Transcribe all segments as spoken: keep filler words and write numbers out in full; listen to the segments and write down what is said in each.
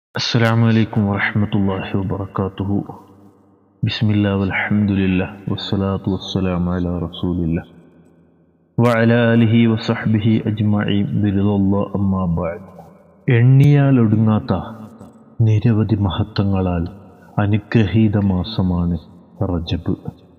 السلام عليكم ورحمة الله وبركاته. بسم الله والحمد لله والصلاة والسلام على رسول الله وعلى آله وصحبه أجمعين برضا الله أما بعد. എണ്ണിയാൽ ഒടുങ്ങാത്ത നിരവധി മഹത്വങ്ങളാൽ അനുഗ്രഹീത മാസമാണ് റജബ്.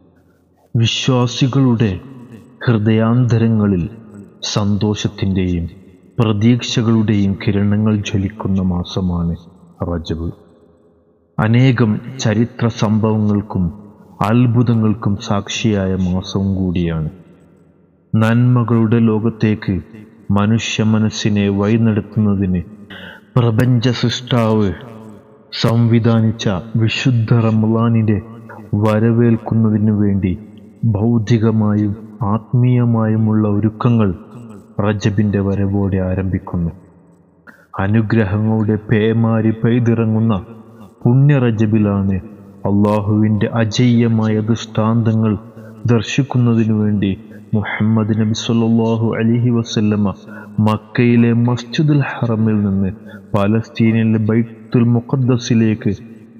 വിശ്വാസികളുടെ ഹൃദയാന്തരങ്ങളിൽ സന്തോഷത്തിൻ്റെയും പ്രതീക്ഷകളുടെയും കിരണങ്ങൾ ജ്വലിക്കുന്ന മാസമാണ് റജബ്. അനേകം ചരിത്ര സംഭവങ്ങൾക്കും അത്ഭുതങ്ങൾക്കും സാക്ഷിയായ മാസവും കൂടിയാണ്. നന്മകളുടെ ലോകത്തേക്ക് മനുഷ്യ മനസ്സിനെ വഴിനടത്തുന്നതിന് പ്രപഞ്ച സൃഷ്ടാവ് സംവിധാനിച്ച വിശുദ്ധ റമളാനിനെ വരവേൽക്കുന്നതിനു വേണ്ടി ഭൗതികമായും ആത്മീയമായുമുള്ള ഒരുക്കങ്ങൾ റജബിൻ്റെ വരവോടെ ആരംഭിക്കുന്നു. അനുഗ്രഹങ്ങളുടെ പേമാരി പെയ്തിറങ്ങുന്ന പുണ്യ റജബിലാണ് അള്ളാഹുവിൻ്റെ അജയ്യമായ ദൃഷ്ടാന്തങ്ങൾ ദർശിക്കുന്നതിനു വേണ്ടി മുഹമ്മദ് നബി സല്ലല്ലാഹു അലൈഹി വസല്ലമ മക്കയിലെ മസ്ജിദുൽ ഹറമിൽ നിന്ന് പലസ്തീനിലെ ബൈത്തുൽ മുഖദ്ദസിലേക്ക്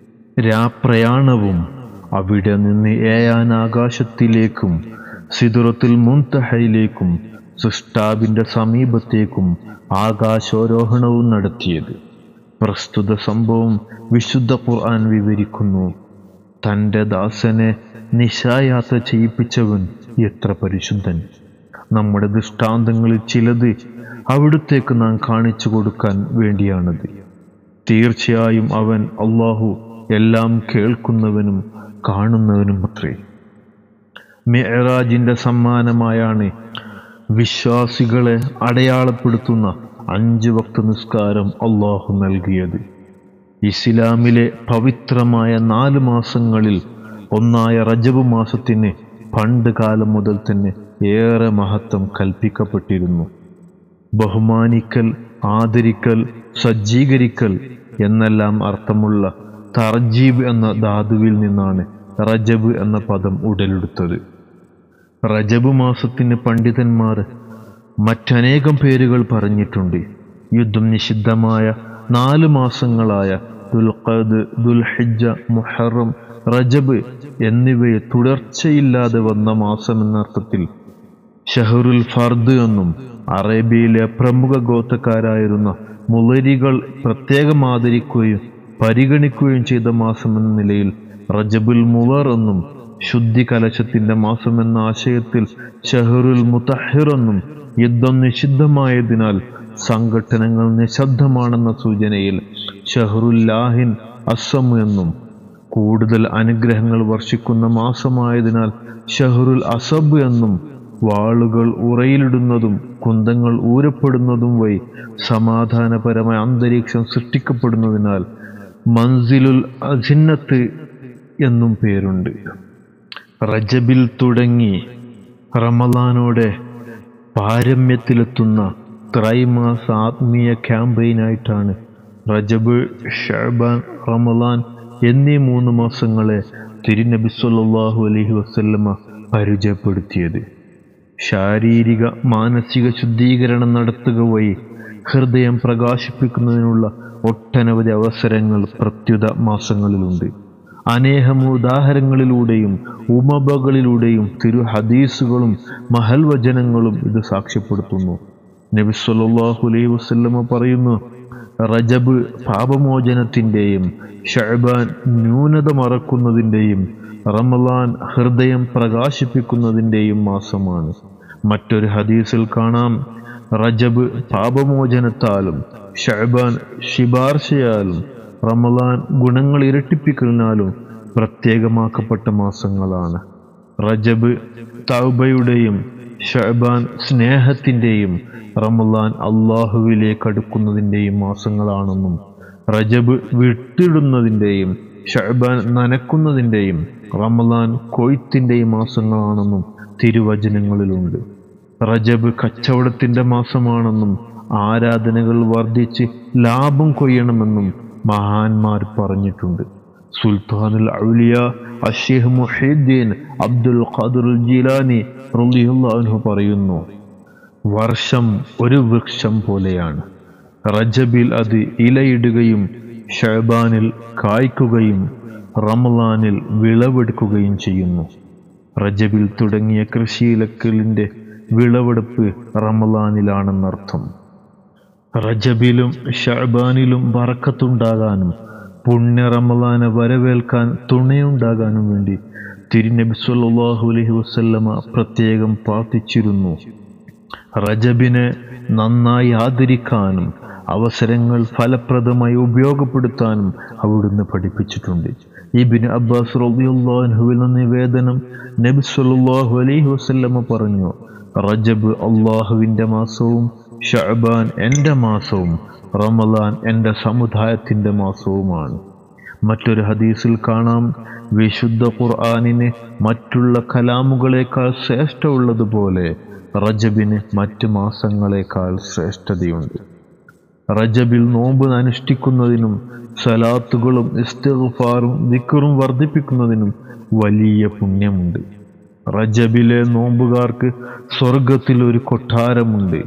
രാപ്രയാണവും അവിടെ നിന്ന് ഏഴാൻ ആകാശത്തിലേക്കും സിദ്റത്തുൽ മുൻതഹയിലേക്കും സൃഷ്ടാവിൻ്റെ സമീപത്തേക്കും ആകാശാരോഹണവും നടത്തിയത്. പ്രസ്തുത സംഭവം വിശുദ്ധ ഖുർആൻ വിവരിക്കുന്നു. തൻ്റെ ദാസനെ നിശായാത്ര ചെയ്യിപ്പിച്ചവൻ എത്ര പരിശുദ്ധൻ. നമ്മുടെ ദൃഷ്ടാന്തങ്ങളിൽ ചിലത് അവിടുത്തേക്ക് നാം കാണിച്ചു കൊടുക്കാൻ വേണ്ടിയാണത്. തീർച്ചയായും അവൻ അല്ലാഹു എല്ലാം കേൾക്കുന്നവനും കാണുന്നവനും അത്രേ. മിഅ്റാജിൻ്റെ സമ്മാനമായാണ് വിശ്വാസികളെ അടയാളപ്പെടുത്തുന്ന അഞ്ച് വക്ത നിസ്കാരം അള്ളാഹു നൽകിയത്. ഇസ്ലാമിലെ പവിത്രമായ നാല് മാസങ്ങളിൽ ഒന്നായ റജബ് മാസത്തിന് പണ്ട് കാലം മുതൽ തന്നെ ഏറെ മഹത്വം കൽപ്പിക്കപ്പെട്ടിരുന്നു. ബഹുമാനിക്കൽ, ആദരിക്കൽ, സജ്ജീകരിക്കൽ എന്നെല്ലാം അർത്ഥമുള്ള തർജീബ് എന്ന ധാതുവിൽ നിന്നാണ് റജബ് എന്ന പദം ഉടലെടുത്തത്. റജബ് മാസത്തിന് പണ്ഡിതന്മാർ മറ്റനേകം പേരുകൾ പറഞ്ഞിട്ടുണ്ട്. യുദ്ധം നിഷിദ്ധമായ നാല് മാസങ്ങളായ ദുൽഖഅദ്, ദുൽഹിജ്ജ, മുഹറം, റജബ് എന്നിവയെ തുടർച്ചയില്ലാതെ വന്ന മാസം എന്നർത്ഥത്തിൽ ഷഹറുൽ ഫർദ് എന്നും അറേബ്യയിലെ പ്രമുഖ ഗോത്രക്കാരായിരുന്ന മുളരികൾ പ്രത്യേകം ആദരിക്കുകയും പരിഗണിക്കുകയും ചെയ്ത മാസം എന്ന നിലയിൽ റജബുൽ മുളർ എന്നും ശുദ്ധി കലശത്തിന്റെ മാസം എന്ന ആശയത്തിൽ ഷഹറുൽ മുതഹിർ എന്നും യുദ്ധം നിഷിദ്ധമായതിനാൽ സംഘടനകൾ നിശബ്ദമാണെന്ന സൂചനയിൽ ഷഹറുല്ലാഹിൻ അസം എന്നും കൂടുതൽ അനുഗ്രഹങ്ങൾ വർഷിക്കുന്ന മാസമായതിനാൽ ഷഹറുൽ അസബ് എന്നും വാളുകൾ ഉറയിലിടുന്നതും കുന്തങ്ങൾ ഊരപ്പെടുന്നതും വഴി സമാധാനപരമായ അന്തരീക്ഷം സൃഷ്ടിക്കപ്പെടുന്നതിനാൽ മൻസിലുൽ അജിന്നത്ത് എന്നും പേരുണ്ട്. റജബിൽ തുടങ്ങി റമളാനോടെ പാരമ്യത്തിലെത്തുന്ന ത്രൈമാസ ആത്മീയ ക്യാമ്പയിനായിട്ടാണ് റജബ്, ശഅബാൻ, റമളാൻ എന്നീ മൂന്ന് മാസങ്ങളെ തിരുനബി സല്ലല്ലാഹു അലൈഹി വസല്ലമ പരിചയപ്പെടുത്തിയത്. ശാരീരിക മാനസിക ശുദ്ധീകരണം നടത്തുക വഴി ഹൃദയം പ്രകാശിപ്പിക്കുന്നതിനുള്ള ഒട്ടനവധി അവസരങ്ങൾ പ്രത്യുത മാസങ്ങളിലുണ്ട്. അനേകം ഉദാഹരണങ്ങളിലൂടെയും ഉമബകളിലൂടെയും തിരു ഹദീസുകളും മഹൽ വചനങ്ങളും ഇത് സാക്ഷ്യപ്പെടുത്തുന്നു. നബി സല്ലല്ലാഹു അലൈഹി വസല്ലമ പറയുന്നു, റജബ് പാപമോചനത്തിൻ്റെയും ശഅബാൻ ന്യൂനത മറക്കുന്നതിൻ്റെയും റമളാൻ ഹൃദയം പ്രകാശിപ്പിക്കുന്നതിൻ്റെയും മാസമാണ്. മറ്റൊരു ഹദീസിൽ കാണാം, റജബ് പാപമോചനത്താലും ശഅബാൻ ശിപാർശയാലും റമളാൻ ഗുണങ്ങൾ ഇരട്ടിപ്പിക്കലിനാലും പ്രത്യേകമാക്കപ്പെട്ട മാസങ്ങളാണ്. റജബ് തൗബയുടെയും ശഅബാൻ സ്നേഹത്തിൻ്റെയും റമളാൻ അള്ളാഹുവിലേക്ക് അടുക്കുന്നതിൻ്റെയും മാസങ്ങളാണെന്നും റജബ് വിട്ടിടുന്നതിൻ്റെയും ശഅബാൻ നനക്കുന്നതിൻ്റെയും റമളാൻ കൊയ്ത്തിൻ്റെയും മാസങ്ങളാണെന്നും തിരുവചനങ്ങളിലുണ്ട്. റജബ് കച്ചവടത്തിൻ്റെ മാസമാണെന്നും ആരാധനകൾ വർദ്ധിച്ച് ലാഭം കൊയ്യണമെന്നും മഹാന്മാർ പറഞ്ഞിട്ടുണ്ട്. സുൽത്താനുൽ ഔലിയ അശ്ശൈഖ് മുഹീദ്ദീൻ അബ്ദുൽ ഖാദിർ ജീലാനി റളിയല്ലാഹു അൻഹു പറയുന്നു, വർഷം ഒരു വൃക്ഷം പോലെയാണ്. റജബിൽ അത് ഇലയിടുകയും ഷഅബാനിൽ കായ്ക്കുകയും റമളാനിൽ വിളവെടുക്കുകയും ചെയ്യുന്നു. റജബിൽ തുടങ്ങിയ കൃഷിയിലക്കലിൻ്റെ വിളവെടുപ്പ് റമളാനിലാണെന്നർത്ഥം. റജബിലും ഷഅബാനിലും ബറക്കത്തുണ്ടാകാനും പുണ്യ റമളാനെ വരവേൽക്കാൻ തുണയുണ്ടാകാനും വേണ്ടി തിരുനബി സ്വല്ലല്ലാഹു അലൈഹി വസല്ലമ പ്രത്യേകം പ്രാർത്ഥിച്ചിരുന്നു. റജബിനെ നന്നായി ആദരിക്കാനും അവസരങ്ങൾ ഫലപ്രദമായി ഉപയോഗപ്പെടുത്താനും അവിടുന്ന് പഠിപ്പിച്ചിട്ടുണ്ട്. ഇബ്നു അബ്ബാസ് റളിയല്ലാഹു അൻഹുവിൽ നിന്ന് നിവേദനം, നബി സ്വല്ലല്ലാഹു അലൈഹി വസല്ലമ പറഞ്ഞു, റജബ് അള്ളാഹുവിൻ്റെ മാസവും ഷഅബാൻ എൻ്റെ മാസവും റമളാൻ എൻ്റെ സമുദായത്തിൻ്റെ മാസവുമാണ്. മറ്റൊരു ഹദീസിൽ കാണാം, വിശുദ്ധ ഖുർആനിന് മറ്റുള്ള കലാമുകളേക്കാൾ ശ്രേഷ്ഠമുള്ളതുപോലെ റജബിന് മറ്റ് മാസങ്ങളേക്കാൾ ശ്രേഷ്ഠതയുണ്ട്. റജബിൽ നോമ്പ് അനുഷ്ഠിക്കുന്നതിനും സലാത്തുകളും ഇസ്തിഗ്ഫാറും ദിക്റും വർദ്ധിപ്പിക്കുന്നതിനും വലിയ പുണ്യമുണ്ട്. റജബിലെ നോമ്പുകാർക്ക് സ്വർഗത്തിൽ ഒരു കൊട്ടാരമുണ്ട്.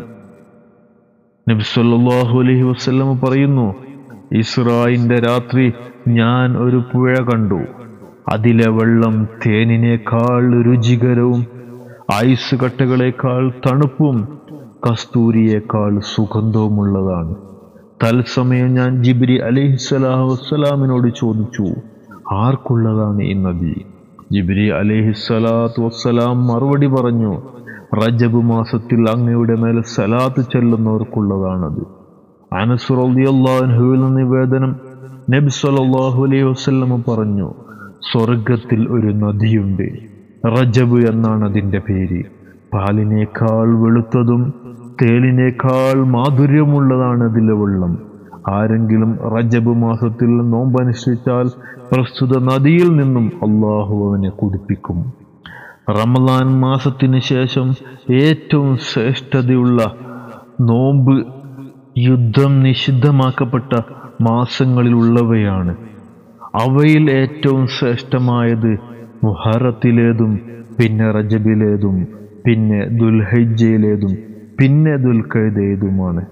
നബി സല്ലല്ലാഹു അലൈഹി വസല്ലം പറയുന്നു, ഇസ്രായിന്റെ രാത്രി ഞാൻ ഒരു പുഴ കണ്ടു. അതിലെ വെള്ളം തേനിനേക്കാൾ രുചികരവും ഐസ് കട്ടകളേക്കാൾ തണുപ്പും കസ്തൂരിയേക്കാൾ സുഗന്ധവുമുള്ളതാണ്. തത്സമയം ഞാൻ ജിബ്രീൽ അലൈഹിസ്സലാത്തു വസ്സലാമിനോട് ചോദിച്ചു, ആർക്കുള്ളതാണ് ഈ നദി? ജിബ്രീൽ അലൈഹിസ്സലാത്തു വസ്സലാം മറുപടി പറഞ്ഞു, റജബ് മാസത്തിൽ അങ്ങയുടെ മേൽ സലാത്ത് ചെല്ലുന്നവർക്കുള്ളതാണത്. അനസ് റളിയല്ലാഹു അൻഹുവിൽ നിന്ന് നിവേദനം, നബി സല്ലല്ലാഹു അലൈഹി വസല്ലം പറഞ്ഞു, സ്വർഗത്തിൽ ഒരു നദിയുണ്ട്, റജബ് എന്നാണ് അതിൻ്റെ പേര്. പാലിനേക്കാൾ വെളുത്തതും തേലിനേക്കാൾ മാധുര്യമുള്ളതാണ് അതിലെ വെള്ളം. ആരെങ്കിലും റജബ് മാസത്തിൽ നോമ്പനുഷ്ഠിച്ചാൽ പ്രസ്തുത നദിയിൽ നിന്നും അള്ളാഹു അവനെ കുടിപ്പിക്കും. റമളാൻ മാസത്തിന് ശേഷം ഏറ്റവും ശ്രേഷ്ഠതയുള്ള നോമ്പ് യുദ്ധം നിഷിദ്ധമാക്കപ്പെട്ട മാസങ്ങളിലുള്ളവയാണ്. അവയിൽ ഏറ്റവും ശ്രേഷ്ഠമായത് മുഹറത്തിലേതും പിന്നെ റജബിലേതും പിന്നെ ദുൽഹിജ്ജയിലേതും പിന്നെ ദുൽഖഅദയിലേതുമാണ്.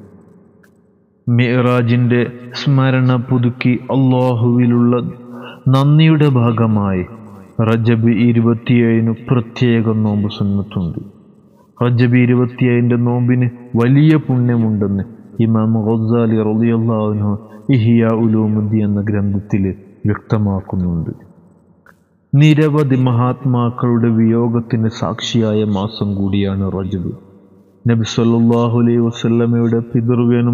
മിഅ്റാജിന്റെ സ്മരണ പുതുക്കി അള്ളാഹുവിലുള്ള നന്ദിയുടെ ഭാഗമായി റജബ് ഇരുപത്തിയേഴിന് പ്രത്യേക നോമ്പ് സുന്നത്തുണ്ട്. റജബ് ഇരുപത്തിയേഴിന്റെ നോമ്പിന് വലിയ പുണ്യമുണ്ടെന്ന് ഇമാം ഗസാലി റളിയല്ലാഹു അൻഹു ഇഹ്യാ ഉലൂമുദ്ദീൻ എന്ന ഗ്രന്ഥത്തിൽ വ്യക്തമാക്കുന്നുണ്ട്. നിരവധി മഹാത്മാക്കളുടെ വിയോഗത്തിന് സാക്ഷിയായ മാസം കൂടിയാണ് റജബ്. നബി സല്ലല്ലാഹു അലൈഹി വസല്ലമയുടെ പിതൃവ്യനും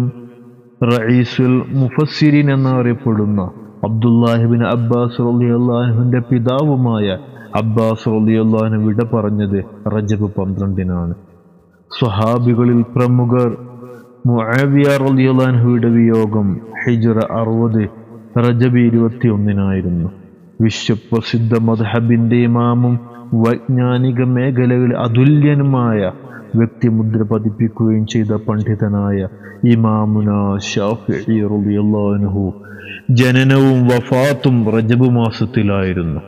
റഈസുൽ മുഫസ്സിരീൻ എന്നറിയപ്പെടുന്ന അബ്ദുല്ലാഹിബ്നു അബ്ബാസ് റളിയല്ലാഹു അൻഹുവിന്റെ പിതാവുമായ അബ്ബാസ് റളിയല്ലാഹു അൻഹു വിട പറഞ്ഞത് റജബ് പന്ത്രണ്ടിനാണ്. സ്വഹാബികളിൽ പ്രമുഖർ മുആവിയ റളിയല്ലാഹു അൻഹുവിന്റെ വിയോഗം ഹിജ്റ അറുപത് റജബ് ഇരുപത്തി ഒന്നിനായിരുന്നു. വിശ്വപ്രസിദ്ധ മദ്ഹബിന്റെ ഇമാമും വൈജ്ഞാനിക മേഖലകളിൽ അതുല്യനുമായ വ്യക്തിമുദ്ര പതിപ്പിക്കുകയും ചെയ്ത പണ്ഡിതനായ ഇമാമുന ശാഫിഈ റളിയല്ലാഹു അൻഹു ജനനവും വഫാത്തും റജബ് മാസത്തിലായിരുന്നു.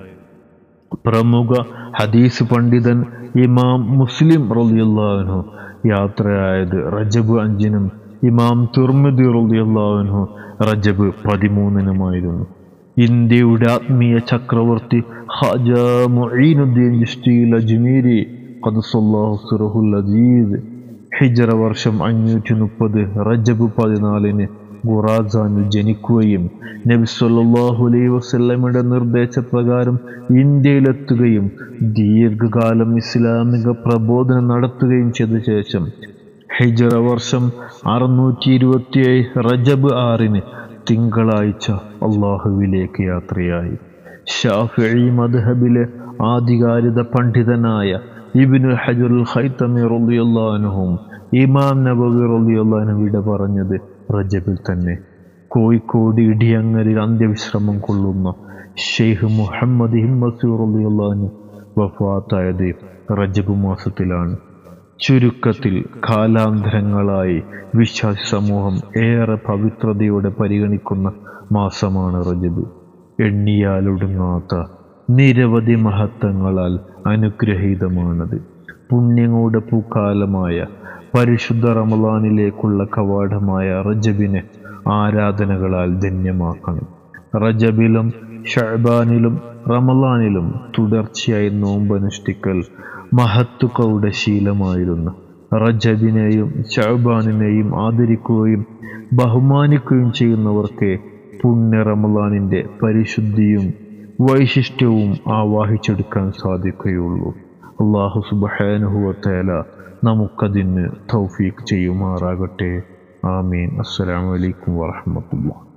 പ്രമുഖ ഹദീസ് പണ്ഡിതൻ ഇമാം മുസ്ലിം റളിയല്ലാഹു അൻഹു യാത്രയായത് റജബ് അഞ്ചിനും ഇമാം തിർമിദി റളിയല്ലാഹു അൻഹു റജബ് പതിമൂന്നിനുമായിരുന്നു. ഇന്ത്യയുടെ ആത്മീയ ചക്രവർത്തി ഖാജ മുഈനുദ്ദീൻ ചിശ്തിയിൽ അജ്മീരി ഖദ്ദസല്ലാഹു സിറഹുൽ അസീസ് ഹിജ്റ വർഷം അഞ്ഞൂറ്റി മുപ്പത് റജബ് പതിനാലിന് ഖുറാസാനിൽ ജനിക്കുകയും നബി സല്ലല്ലാഹു അലൈഹി വസല്ലമയുടെ നിർദ്ദേശപ്രകാരം ഇന്ത്യയിലെത്തുകയും ദീർഘകാലം ഇസ്ലാമിക പ്രബോധനം നടത്തുകയും ചെയ്ത ശേഷം ഹിജ്റ വർഷം അറുന്നൂറ്റി ഇരുപത്തിയേഴ് റജബ് ആറിന് തിങ്കളാഴ്ച അള്ളാഹുവിലേക്ക് യാത്രയായി. ശാഫിഈ മദ്ഹബിലെ ആധികാരിക പണ്ഡിതനായ ഇബ്നുൽ ഹജറുൽ ഖൈതമി റളിയല്ലാഹു അൻഹും ഇമാം നബവി റളിയല്ലാഹു അൻഹു വിട പറഞ്ഞത് റജബിൽ തന്നെ. കോഴിക്കോട് ഇടിയങ്ങലിൽ അന്ത്യവിശ്രമം കൊള്ളുന്ന ഷെയ്ഖ് മുഹമ്മദ് ഹിമ്മസൂർ റളിയല്ലാഹു അൻഹു വഫാത്തായത് റജബ് മാസത്തിലാണ്. ചുരുക്കത്തിൽ കാലാന്തരങ്ങളായി വിശ്വാസി സമൂഹം ഏറെ പവിത്രതയോടെ പരിഗണിക്കുന്ന മാസമാണ് റജബ്. എണ്ണിയാലൊടുങ്ങാത്ത നിരവധി മഹത്വങ്ങളാൽ അനുഗ്രഹീതമാണത്. പുണ്യങ്ങളുടെ പൂക്കാലമായ പരിശുദ്ധ റമളാനിലേക്കുള്ള കവാടമായ റജബിനെ ആരാധനകളാൽ ധന്യമാക്കണം. റജബിലും ഷഅബാനിലും റമളാനിലും തുടർച്ചയായി നോമ്പനുഷ്ഠിക്കൽ മഹത്തുക്കളുടെ ശീലമായിരുന്നു. റജബിനെയും ഷഅബാനിനെയും ആദരിക്കുകയും ബഹുമാനിക്കുകയും ചെയ്യുന്നവർക്ക് പുണ്യ റമളാനിൻ്റെ പരിശുദ്ധിയും വൈശിഷ്ട്യവും ആവാഹിച്ചെടുക്കാൻ സാധിക്കുകയുള്ളൂ. അല്ലാഹു സുബ്ഹാനഹു വ തആല നമുക്കതിന് തൗഫീഖ് ചെയ്യുമാറാകട്ടെ. ആമീൻ. അസ്സലാമു അലൈക്കും വറഹ്മത്തുള്ളാഹി.